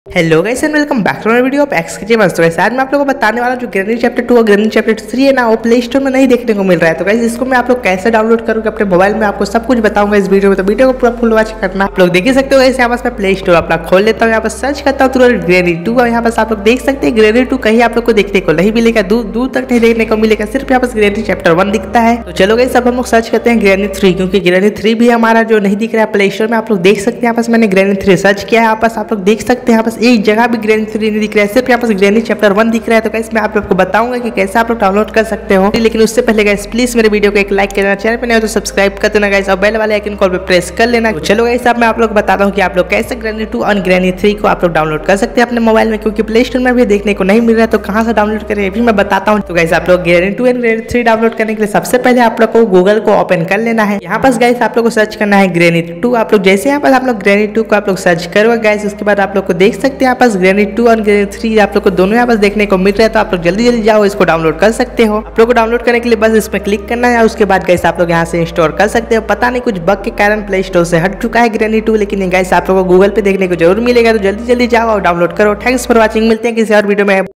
Hello guys and welcome back to my video of X के मस्त। तो आज मैं आप लोगों को बताने वाला जो ग्रेनी चैप्टर 2 और ग्रेनी चैप्टर 3 है ना, वो प्ले स्टोर में नहीं देखने को मिल रहा है। तो गाइस इसको मैं आप लोग कैसे डाउनलोड करूँगा अपने मोबाइल में, आपको सब कुछ बताऊंगा इस वीडियो में। तो वीडियो को पूरा फुल वॉच करना। आप लोग देख ही सकते हो गाइस, यहाँ पास मैं प्ले स्टोर अपना खोल लेता हूँ, यहाँ पर सर्च करता हूँ तुरंत ग्रेनी 2 और यहाँ पास आप लोग देख सकते हैं ग्रेनी 2 कहीं आप लोग को देखने को नहीं मिलेगा, दूर तक नहीं देखने को मिलेगा, सिर्फ यहाँ पास ग्रेनी चैप्टर 1 दिखता है। तो चलो गाइस अब हम लोग सर्च करते हैं ग्रेनी 3, क्योंकि ग्रेनी 3 भी हमारा जो नहीं दिख रहा है प्ले स्टोर में। आप लोग देख सकते हैं यहाँ पास मैंने ग्रेनी 3 सर्च किया है, यहाँ पास आप लोग देख सकते हैं यहाँ पास एक जगह भी ग्रेनी 3 नहीं दिख रहा है, सिर्फ यहाँ पास ग्रेनी चैप्टर 1 दिख रहा है। तो गाइस मैं आप लोग को बताऊंगा कि कैसे आप लोग डाउनलोड कर सकते हो, लेकिन उससे पहले गाइस प्लीज मेरे वीडियो को एक लाइक करना, चैनल पे नए हो तो सब्सक्राइब कर देना गाइस और बेल वाले आइकन को प्रेस कर लेना। तो चलो गाइस अब मैं आप लोग को बताता हूँ कि आप लोग कैसे ग्रेनी 2 और ग्रेनी 3 को आप लोग डाउनलोड कर सकते हैं अपने मोबाइल में, क्योंकि प्ले स्टोर में भी देखने को नहीं मिल रहा है। तो कहाँ से डाउनलोड करें ये भी मैं बताता हूँ। तो गाइस आप लोग ग्रेनी 2 एंड ग्रेनी 3 डाउनलोड करने के लिए सबसे पहले आप लोग को गूगल को ओपन कर लेना है। यहाँ पास गाइस आप लोग को सर्च करना है ग्रेनी 2। आप लोग जैसे यहाँ पास आप लोग ग्रेनी 2 को आप लोग सर्च करोगे गाइस, उसके बाद आप लोग को देख सकते हैं यहाँ पास ग्रेनी 2 और ग्रेनी 3 आप लोग को दोनों यहाँ पास देखने को मिल रहा है। तो आप लोग जल्दी जाओ इसको डाउनलोड कर सकते हो। आप लोग को डाउनलोड करने के लिए बस इसमें क्लिक करना है, उसके बाद गाइस आप लोग यहाँ से इंस्टॉल कर सकते हो। पता नहीं कुछ बग के कारण प्ले स्टोर से हट चुका है ग्रेनी 2, लेकिन गाइस आप लोग को गूगल पे देखने को जरूर मिलेगा। तो जल्दी जाओ और डाउनलोड करो। थैंक्स फॉर वॉचिंग, मिलते हैं किसी और वीडियो में।